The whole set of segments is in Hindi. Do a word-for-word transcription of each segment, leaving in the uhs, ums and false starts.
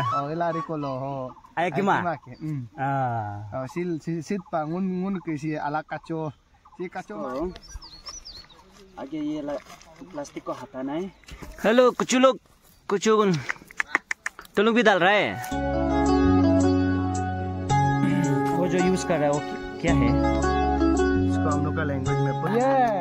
Oh, ilari ko lo ho. Ay kima. Ah. Oh, sil sit pa ngun ngun ke si ala kacho. Si kacho. आगे ये प्लास्टिक को हटाना है। हेलो कुछ लोग कुछ तुम लोग भी डाल रहा है। वो जो यूज कर रहा है वो क्या है? इसको हम लोग का लैंग्वेज में बोल।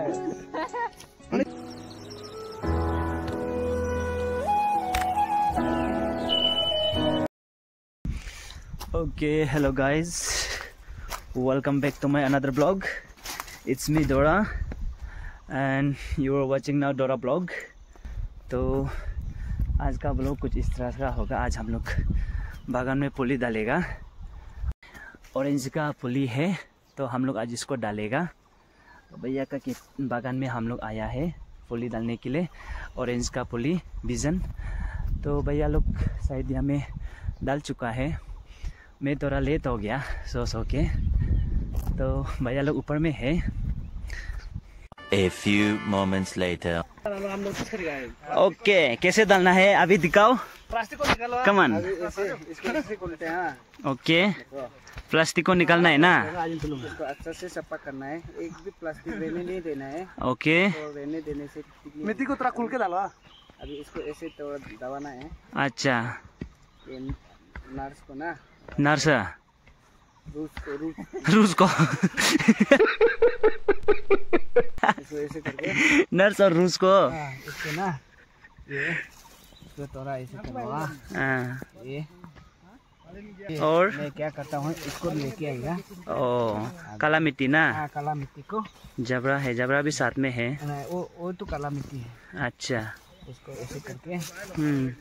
Okay, hello guys, welcome back to my another vlog. It's me Dora and you are watching now Dora vlog. तो आज का ब्लॉग कुछ इस तरह का होगा। आज हम लोग बागान में पुली डालेगा। ऑरेंज का पुली है तो हम लोग आज इसको डालेगा। तो भैया का कि बागान में हम लोग आया है पुली डालने के लिए, ऑरेंज का पुली बीजन। तो भैया लोग शायद यहाँ में डाल चुका है। मैं थोड़ा लेट हो गया सो सो के। तो भैया लोग ऊपर में है। A few moments later. Okay, कैसे डालना है अभी दिखाओ। प्लास्टिक को निकालो। Come on. ओके, प्लास्टिक को निकालना है ना। इसको अच्छा से सफा करना है। एक भी प्लास्टिक रहने नहीं देना है। ओके। और रहने देने से मिट्टी को थोड़ा खुल के डालो। अभी इसको ऐसे तो दबाना है। अच्छा। ये नर्स को ना। नर्स। रूस को रूस। रूस को। इसको ऐसे करके। नर्स और रूस को। हाँ, इसको ना ये इसको थोड़ा ऐसे करवा। हाँ। ये और मैं क्या करता हूँ, इसको लेके आएगा। ओ, काला मिट्टी ना। हाँ, काला मिट्टी को। जबरा है, जबरा भी साथ में है। वो वो तो काला मिट्टी है। अच्छा। इसको ऐसे करके। हम्म।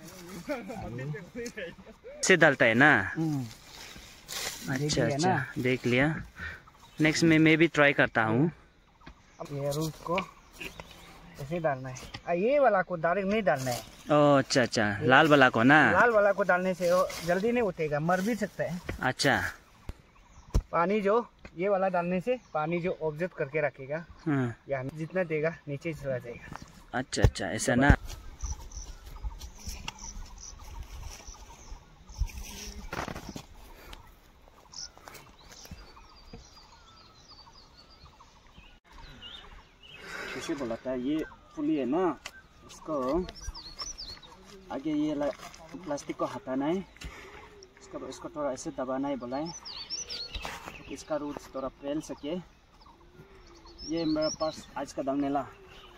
से डालता है ना। अच्छा अच्छा, देख लिया। नेक्स्ट में मैं भी ट्राई करता हूँ। ये रूट को ऐसे डालना है। आ, ये वाला को डायरेक्ट नहीं डालना है। ओ अच्छा अच्छा, लाल वाला को ना। लाल वाला को डालने से वो जल्दी नहीं उठेगा, मर भी सकता है। अच्छा। पानी जो ये वाला डालने से पानी जो ऑब्जर्व करके रखेगा, हाँ। या जितना देगा नीचे चला जाएगा। अच्छा अच्छा, ऐसा ना। कैसे बोलाता है, ये पुली है ना, इसको आगे ये प्लास्टिक को हटाना है। इसका इसको थोड़ा ऐसे दबाना है बोला है, इसका रूट्स थोड़ा फैल सके। ये मेरे पास आज का डालने ला।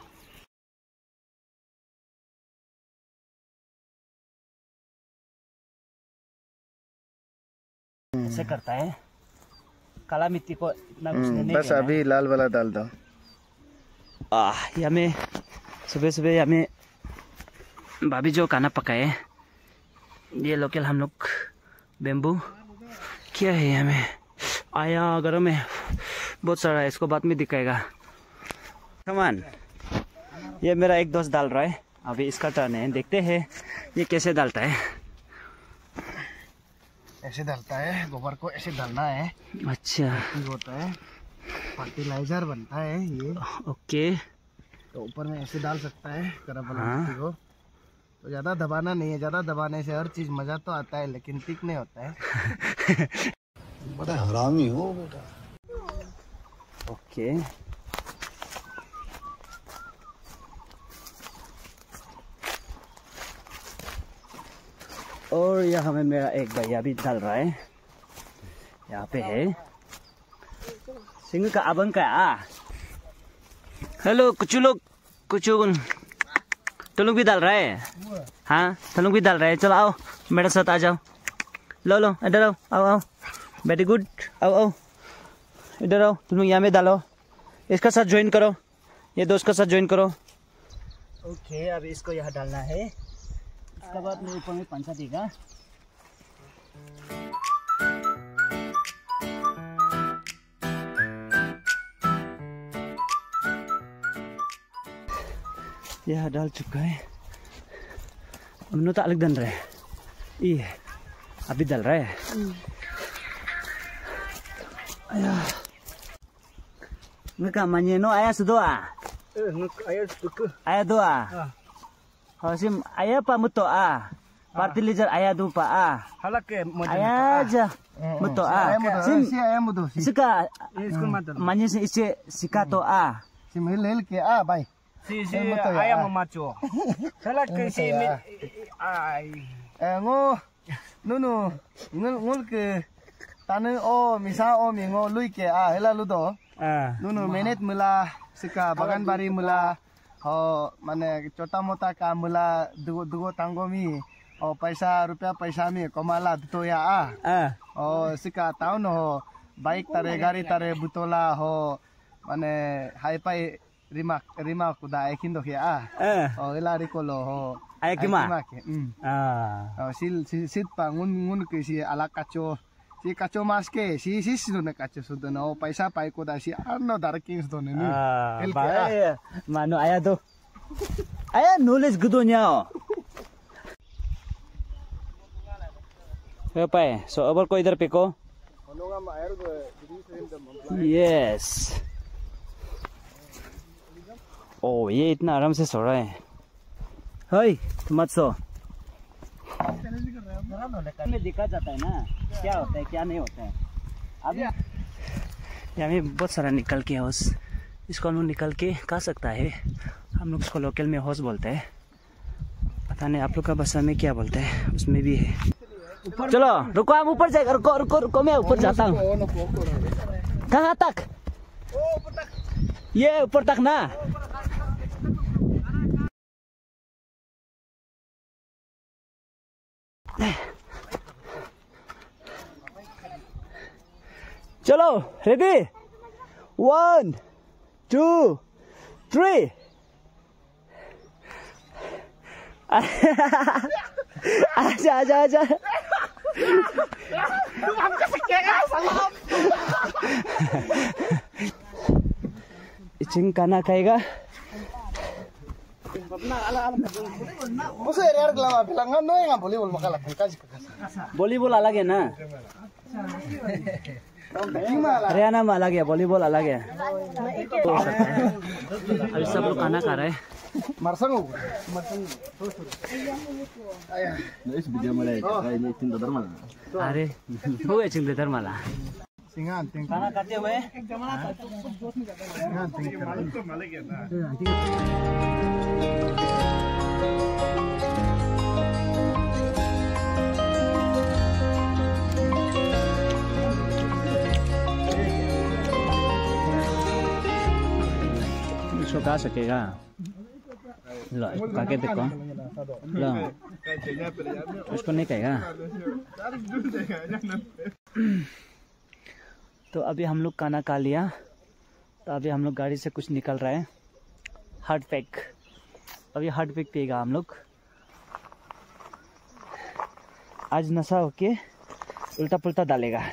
ऐसे करता है। काला मिट्टी को इतना घुसने नहीं बस अभी लाल वाला डाल दो। आह, यहाँ में सुबह सुबह यहाँ में भाभी जो खाना पकाए, ये लोकल हम लोग बेम्बू क्या है यहाँ में आया गरम है बहुत सारा है। इसको बाद में दिखाएगा। कमान, ये मेरा एक दोस्त डाल रहा है। अभी इसका टर्न है, देखते हैं ये कैसे डालता है। ऐसे डालता है, गोबर को ऐसे डालना है। अच्छा, होता है फर्टिलाइजर बनता है ये। ओके। तो ऊपर में ऐसे डाल सकता है गरम वाला हाँ। मिट्टी को। तो ज़्यादा दबाना नहीं है, ज़्यादा दबाने से हर चीज़ मज़ा तो आता है लेकिन ठीक नहीं होता है। बड़ा हरामी हो बेटा। ओके। और यहाँ में मेरा एक भैया भी डाल रहा है। यहाँ पे है सिंह का अबन का। आ हेलो कुछ लोग कुछ तुम लोग भी डाल रहा है। हाँ, तुम लोग भी डाल रहा है। चलो आओ मेरे साथ आ जाओ। लो लो इधर आओ, आओ आओ। वेरी गुड, आओ आओ इधर आओ। तुम लोग यहाँ में डालो, इसका साथ ज्वाइन करो, ये दोस्त का साथ ज्वाइन करो। ओके, अभी इसको यहाँ डालना है। इसके बाद में ऊपर में पंचा देगा। यह डाल चुका है। अब तो अलग डाल रहा है। ये अभी डाल रहा है। आया mereka manyeno ayah sedoa. Eh, nuk ayah suku. Ayah doa. Hasim ayah pa muto a. fertilizer ayah tu pa ah. Halak ke Ayah aja. Betul ah. Sim si ayam tu. Sika manya si isi sika to ah. Sim hil hil ke ah bai. Si si ayam memacu. Halak ke si ay. Eh ngo nunu ngul ngul ke tanu o misa o mingo lui ke ah hela lu do. Ah. Nunu menet mula sika bagan bari mula हो माने छोटा मोटा काम मुला दुगो दुगो टांगो मी और पैसा रुपया पैसा मी कमाला तो या आ Ah. और सिका टाउन हो बाइक तारे गाड़ी तारे बुतोला हो माने हाई फाई रिमा रिमा कुदा एकिन दो आ Ah. और इलारी कोलो हो Ayah kima? के हम Ah. और सिल सित पा nguन nguन के सी अला काचो सी काचो मास के सी सी सुन काचो सुन और पैसा पाई कोदा सी अर्नो दारकिंग सुन ने Ah. Baik. Mano ayah tu. Ayah nulis gudonya. Apa है? So अब को इधर पे को? Yes. Oh ये इतना आराम से सो रहा है. हाय मत सो. में दिखा जाता है ना क्या होता है क्या नहीं होता है. अभी यहाँ में बहुत सारा निकल के हौस. इसको हम लोग निकल के खा सकता है. हम लोग इसको लोकल में हौस बोलते हैं. पता नहीं आप लोग का भाषा में क्या बोलते हैं. उसमें भी है. चलो रुको हम ऊपर जाएगा. रुको रुको रुको मैं ऊपर जाता हूँ. कहाँ तक? ये ऊपर तक ना. चलो रेडी वन टू थ्री. आजा आजा आजा. इचिंग खाना खाएगा. मुझे यार गला बिलंगा नो yang boleh ul makala kasih kasih. Volleyball अलग है ना. हरियाणा में अलग है वॉलीबॉल अलग है. अभी सब लोग खाना खा रहे हैं. Marsang हो marsang इस वीडियो में ये तीन दर मार अरे हो गए चिंते धर माला. singan ting खाना खाते हुए singan ting इसको खा सकेगा. लो इसको खा के देखो. लो इसको नहीं कहेगा. तो अभी हम लोग खाना खा लिया. तो अभी हम लोग गाड़ी से कुछ निकल रहा है. Heart pack. अभी हार्ट पैक पिएगा हम लोग. आज नशा होके उल्टा पुल्टा डालेगा.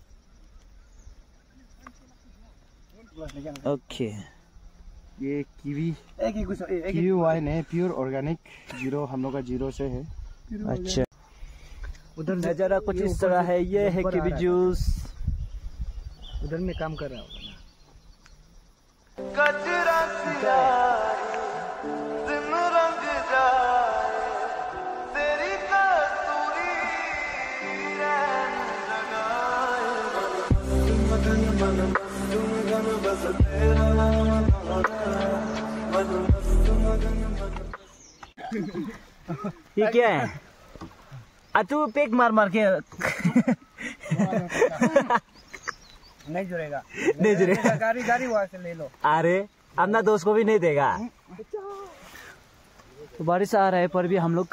ओके. ये कीवी एक ही कुछ कीवी वाइन है प्योर ऑर्गेनिक जीरो हम लोग का जीरो से है. अच्छा उधर नजारा कुछ इस तरह है. ये है कीवी जूस. उधर में काम कर रहा हूँ. ये क्या है? आ तू पेक मार मार के नहीं जुड़ेगा नहीं जुड़ेगा. गाड़ी गाड़ी वहाँ से ले लो. अरे अपना दोस्त को भी नहीं देगा. तो बारिश आ रहा है पर भी हम लोग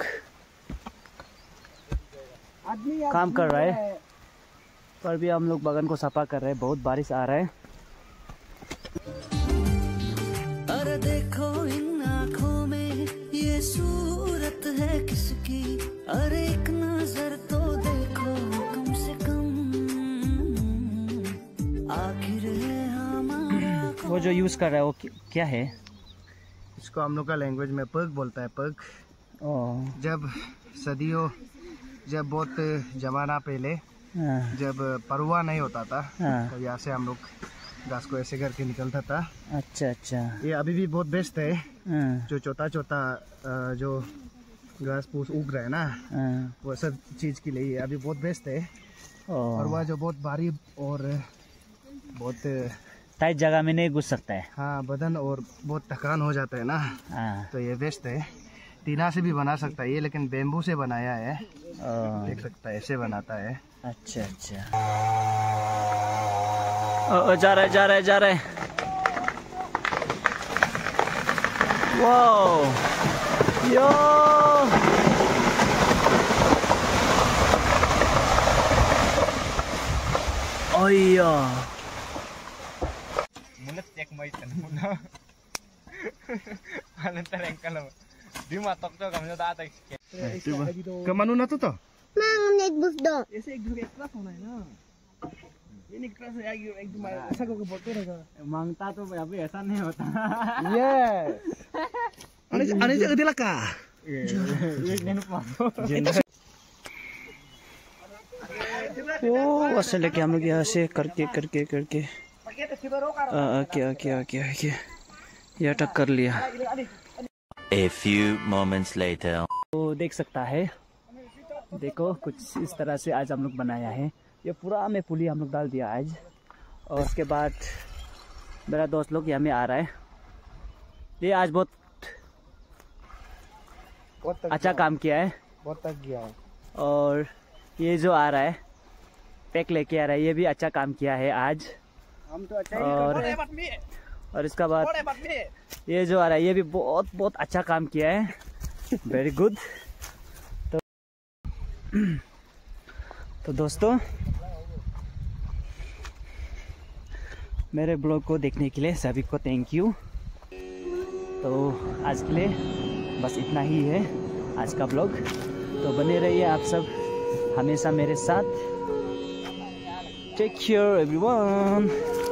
काम कर रहे हैं. पर भी हम लोग बगान को सफा कर रहे हैं. बहुत बारिश आ रहा है. अरे देखो इन आँखों में ये सूरत है किसकी. अरे एक नजर तो देखो कम से कम. आखिर है हमारा. वो जो यूज कर रहा है वो क्या है? इसको हम लोग का लैंग्वेज में पग बोलता है. पग ओह जब सदियों जब बहुत जमाना पहले हाँ, जब परुआ नहीं होता था हाँ. तो यहाँ से हम लोग घास को ऐसे करके निकलता था. अच्छा अच्छा. ये अभी भी बहुत बेस्ट है. हाँ, जो छोटा छोटा जो घास फूस उग रहा है ना, हाँ, वो सब चीज के लिए अभी बहुत बेस्ट है। और और वह जो बहुत भारी और बहुत टाइट जगह में नहीं घुस सकता है। हाँ बदन और बहुत थकान हो जाता है ना, हाँ, तो ये बेस्ट है। टीना से भी बना सकता है ये, लेकिन बेम्बू से बनाया है, ओ, देख सकता है ऐसे बनाता है। अच्छा अच्छा। ओ, ओ, जा रहा है जा रहा है जा रहा है। वाओ यो, ओया Kemana na to to? Mang naik bus dong. मांगता तो अभी ऐसा नहीं होता। Yes. Ano ano sa udila ka? ओ ऐसे लेके हम लोग यहाँ से करके करके करके ओके ओके ओके ओके ये अटक कर लिया। A few moments later. तो देख सकता है, देखो कुछ इस तरह से आज हम लोग बनाया है। ये पूरा में पुली हम लोग डाल दिया आज, और उसके बाद मेरा दोस्त लोग यहाँ में आ रहा है। ये आज बहुत बहुत तक अच्छा काम किया है। बहुत तक गया। और ये जो आ रहा है पैक लेके आ रहा है, ये भी अच्छा काम किया है आज। हम तो अच्छा और और इसका बाद ये जो आ रहा है ये भी बहुत बहुत अच्छा काम किया है, वेरी गुड। तो तो दोस्तों मेरे ब्लॉग को देखने के लिए सभी को थैंक यू। तो आज के लिए बस इतना ही है आज का ब्लॉग। तो बने रहिए आप सब हमेशा मेरे साथ। Take care everyone.